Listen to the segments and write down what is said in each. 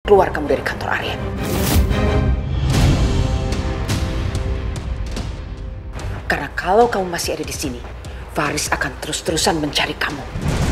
keluar kamu dari kantor Arya. Karena kalau kamu masih ada di sini, Faris akan terus-terusan mencari kamu.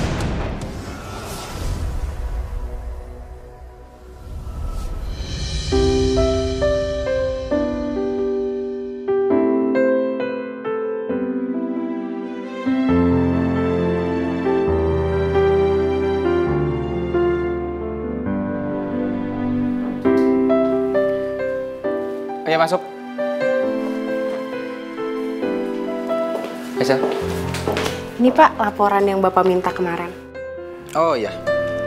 Ayo masuk. Sel. Ini Pak, laporan yang Bapak minta kemarin. Oh iya.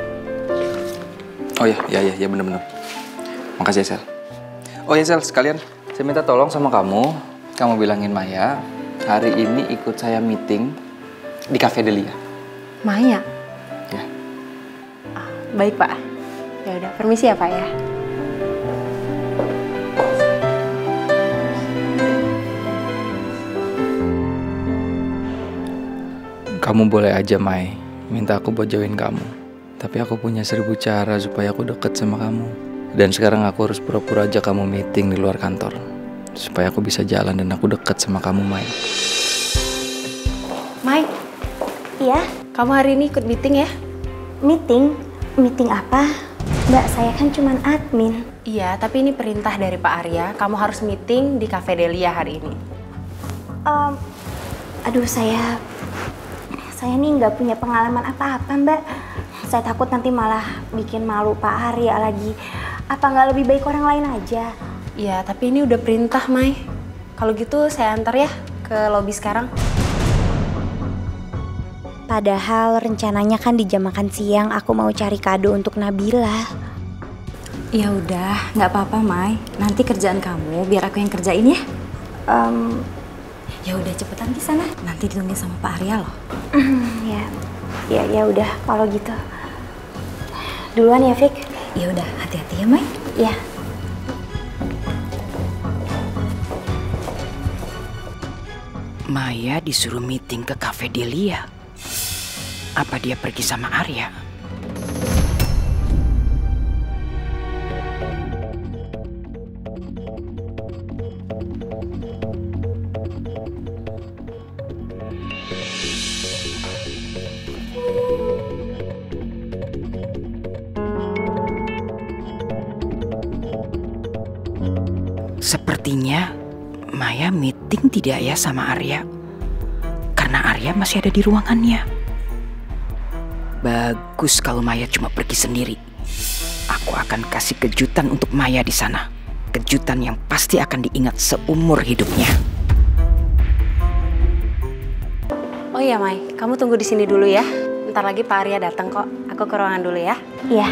Oh iya bener-bener. Makasih ya Sel. Oh ya Sel, sekalian saya minta tolong sama kamu. Kamu bilangin Maya, hari ini ikut saya meeting di Cafe Delia. Maya? Ya. Baik Pak. Ya udah, permisi ya Pak ya. Kamu boleh aja, Mai, minta aku buat jauhin kamu. Tapi aku punya 1000 cara supaya aku deket sama kamu. Dan sekarang aku harus pura-pura aja kamu meeting di luar kantor. Supaya aku bisa jalan dan aku deket sama kamu, Mai. Mai, Iya, kamu hari ini ikut meeting ya? meeting? Meeting apa? Mbak, saya kan cuman admin. Iya, tapi ini perintah dari Pak Arya. Kamu harus meeting di Cafe Delia hari ini. Aduh, saya nih nggak punya pengalaman apa-apa, Mbak. Saya takut nanti malah bikin malu Pak Arya lagi. Apa nggak lebih baik orang lain aja? Iya, tapi ini udah perintah, Mai. Kalau gitu saya antar ya ke lobi sekarang. Padahal rencananya kan di jam makan siang aku mau cari kado untuk Nabila. Ya udah, nggak apa-apa, Mai. Nanti kerjaan kamu biar aku yang kerjain ya. Ya udah cepetan di sana. Nanti ditungguin sama Pak Arya loh. Ya udah kalau gitu. Duluan ya, Fik. Ya udah, hati-hati ya, Mai. Ya. Maya disuruh meeting ke Cafe Delia. Apa dia pergi sama Arya? Sepertinya Maya meeting tidak ya sama Arya? Karena Arya masih ada di ruangannya. Bagus kalau Maya cuma pergi sendiri. Aku akan kasih kejutan untuk Maya di sana. Kejutan yang pasti akan diingat seumur hidupnya. Oh iya, Mai. Kamu tunggu di sini dulu ya. Ntar lagi Pak Arya datang kok. Aku ke ruangan dulu ya. Iya.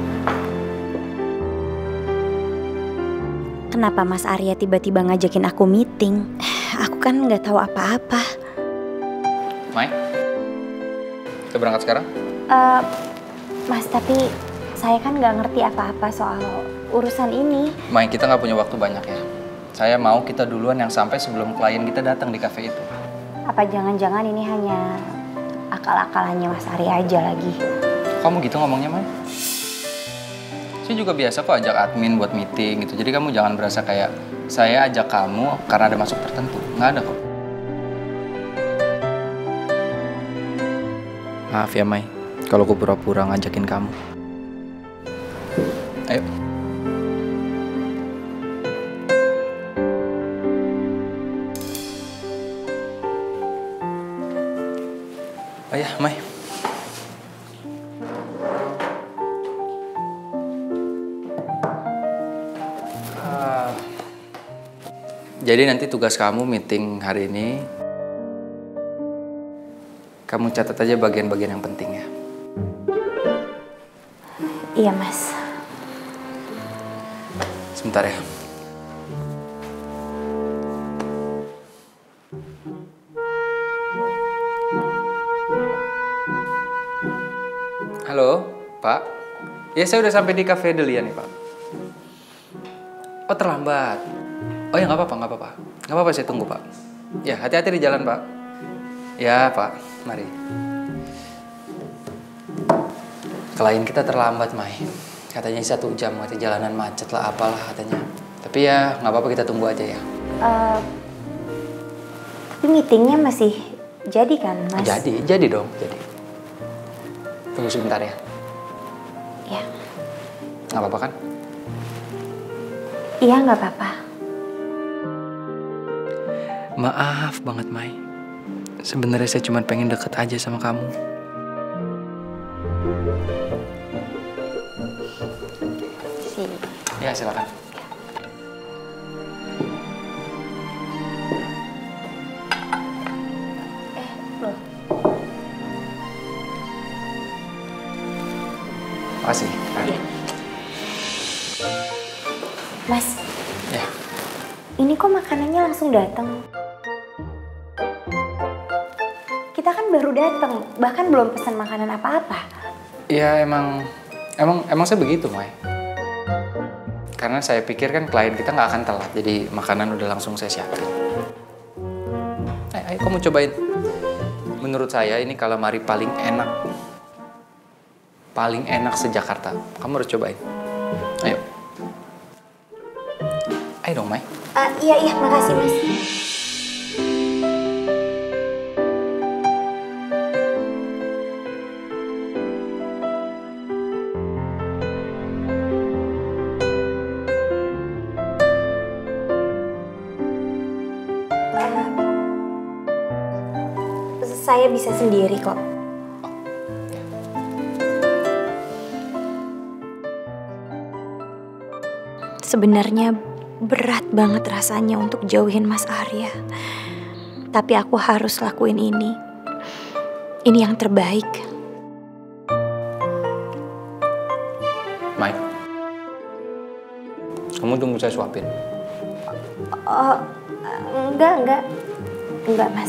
Kenapa Mas Arya tiba-tiba ngajakin aku meeting? Aku kan nggak tahu apa-apa. Mai, kita berangkat sekarang? Mas, tapi saya kan nggak ngerti apa-apa soal urusan ini. Mai, kita nggak punya waktu banyak ya. Saya mau kita duluan yang sampai sebelum klien kita datang di cafe itu. Apa jangan-jangan ini hanya akal-akalannya Mas Arya aja lagi? Kamu gitu ngomongnya, Mai? Saya juga biasa kok ajak admin buat meeting gitu. Jadi kamu jangan berasa kayak saya ajak kamu karena ada maksud tertentu. Nggak ada kok. Maaf ya, Mai. Kalau aku pura-pura ngajakin kamu. Ayo. Oh ya, Mai. Jadi nanti tugas kamu meeting hari ini, kamu catat aja bagian-bagian yang penting ya. Iya, Mas. Sebentar ya. Halo, Pak. Ya, saya udah sampai di Cafe Delia nih, Pak. Oh, terlambat. Oh ya, nggak apa-apa, nggak apa-apa. Nggak apa-apa, saya tunggu, Pak. Ya, hati-hati di jalan, Pak. Ya, Pak. Mari. Klien kita terlambat, Mai. Katanya 1 jam, katanya jalanan macet lah apalah katanya. Tapi ya nggak apa-apa, kita tunggu aja ya. Tapi meetingnya masih jadi kan, Mas? Jadi dong, jadi. Tunggu sebentar ya. Ya. Nggak apa-apa kan? Iya, nggak apa-apa. Maaf banget, Mai. Sebenarnya saya cuma pengen deket aja sama kamu. Sini. Ya, silakan. Loh. Makasih. Iya. Mas, Ya. ini kok makanannya langsung datang? Kita kan baru datang, bahkan belum pesan makanan apa-apa. Ya emang saya begitu, Mai. Karena saya pikir kan klien kita nggak akan telat, jadi makanan udah langsung saya siapin. Ayo kamu cobain. Menurut saya ini calamari paling enak se-Jakarta. Kamu harus cobain. Ayo. Ayo dong, Mai. Iya, makasih, Mas. Saya bisa sendiri kok. Sebenarnya berat banget rasanya untuk jauhin Mas Arya. Tapi aku harus lakuin ini. Ini yang terbaik. Mai, kamu tunggu saya suapin. Oh, enggak, Mas.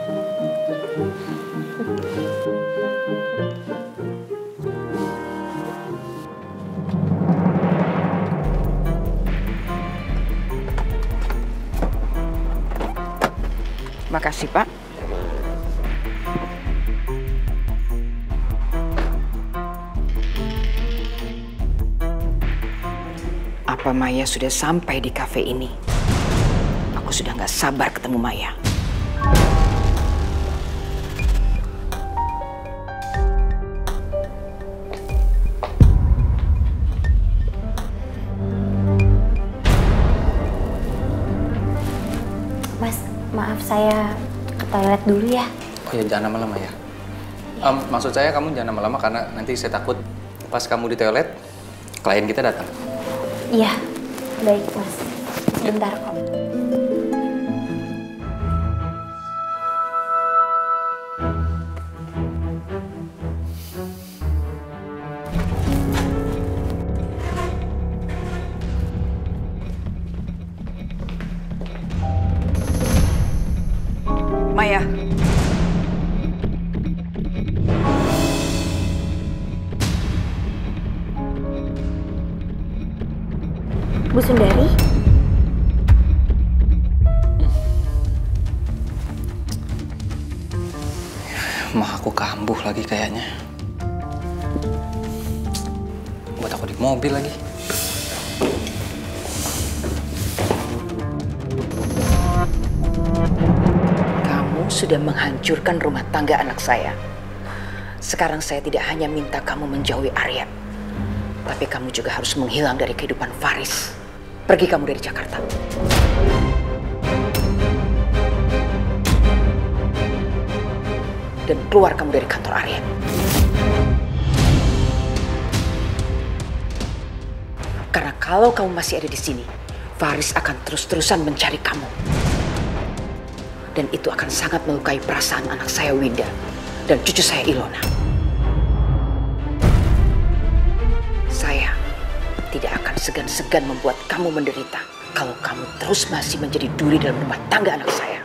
Makasih, Pak. Apa Maya sudah sampai di kafe ini? Aku sudah nggak sabar ketemu Maya. Mas, maaf saya ke toilet dulu ya. Oh ya, jangan lama-lama ya. Maksud saya kamu jangan lama-lama karena nanti saya takut pas kamu di toilet, klien kita datang. Iya, baik Mas. Sebentar kok. Maya. Bu Sundari? Mah aku kambuh lagi kayaknya. Buat aku di mobil lagi. Kamu sudah menghancurkan rumah tangga anak saya. Sekarang saya tidak hanya minta kamu menjauhi Arya, tapi kamu juga harus menghilang dari kehidupan Faris. Pergi kamu dari Jakarta. Dan keluar kamu dari kantor Arya. Karena kalau kamu masih ada di sini, Faris akan terus-terusan mencari kamu. Dan itu akan sangat melukai perasaan anak saya Winda dan cucu saya Ilona. Saya tidak akan segan-segan membuat kamu menderita kalau kamu terus masih menjadi duri dalam rumah tangga anak saya.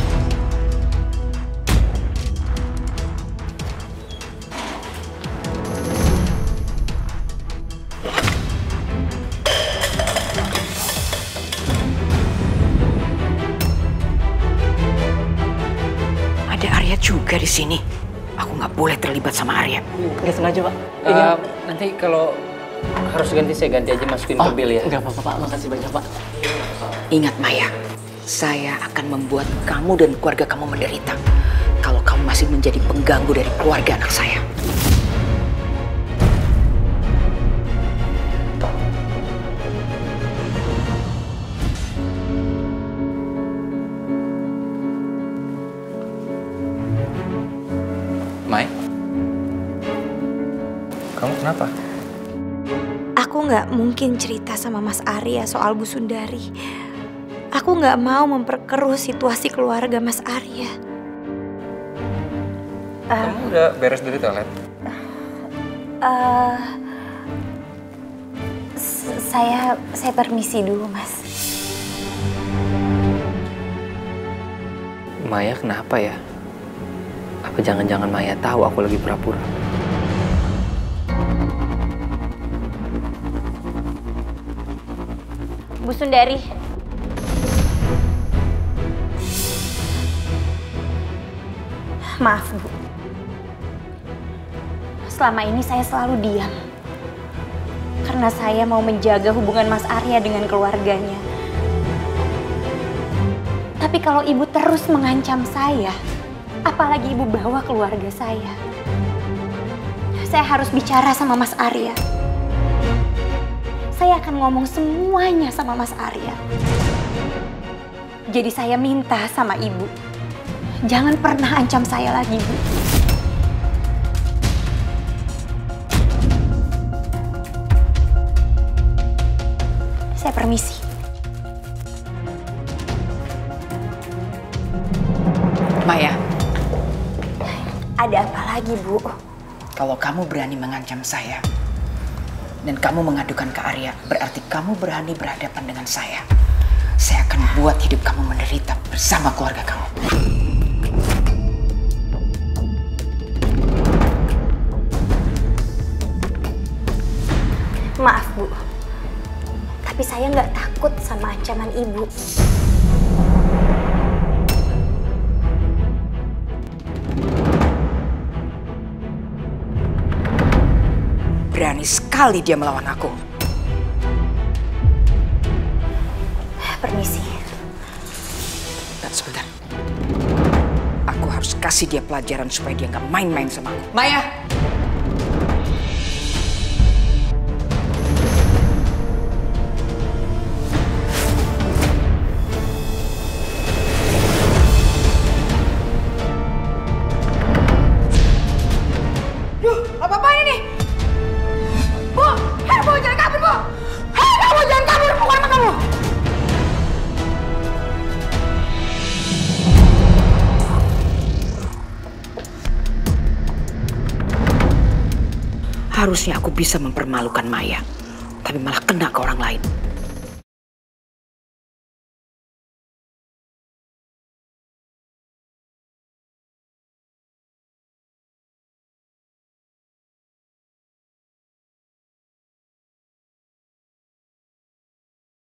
Ada Arya juga di sini. Aku nggak boleh terlibat sama Arya. Nggak sengaja, Pak. Nanti kalau harus ganti, saya ganti aja, masukin ke bil ya. Enggak apa-apa Pak, makasih banyak Pak. Ingat Maya, saya akan membuat kamu dan keluarga kamu menderita kalau kamu masih menjadi pengganggu dari keluarga anak saya. Mai, kamu kenapa? Aku nggak mungkin cerita sama Mas Arya soal Bu Sundari. Aku nggak mau memperkeruh situasi keluarga Mas Arya. Kamu udah beres dari toilet? Saya permisi dulu, Mas. Maya kenapa ya? Apa jangan-jangan Maya tahu aku lagi pura-pura? Bu Sundari. Maaf, Bu. Selama ini saya selalu diam. Karena saya mau menjaga hubungan Mas Arya dengan keluarganya. Tapi kalau Ibu terus mengancam saya, apalagi Ibu bawa keluarga saya harus bicara sama Mas Arya. Saya akan ngomong semuanya sama Mas Arya. Jadi saya minta sama Ibu, jangan pernah ancam saya lagi, Bu. Saya permisi. Maya, ada apa lagi, Bu? kalau kamu berani mengancam saya dan kamu mengadukan ke Arya, berarti kamu berani berhadapan dengan saya. Saya akan buat hidup kamu menderita bersama keluarga kamu. Maaf, Bu. Tapi saya nggak takut sama ancaman Ibu. Berani sekali dia melawan aku. Permisi. Dan sebentar. Aku harus kasih dia pelajaran supaya dia nggak main-main sama aku. Maya! Apa-apaan ini? Bu! Hei, Bu, jangan kabur, Bu! Hei, kamu jangan kabur! Pukul sama kamu! Harusnya aku bisa mempermalukan Maya, tapi malah kena ke orang lain.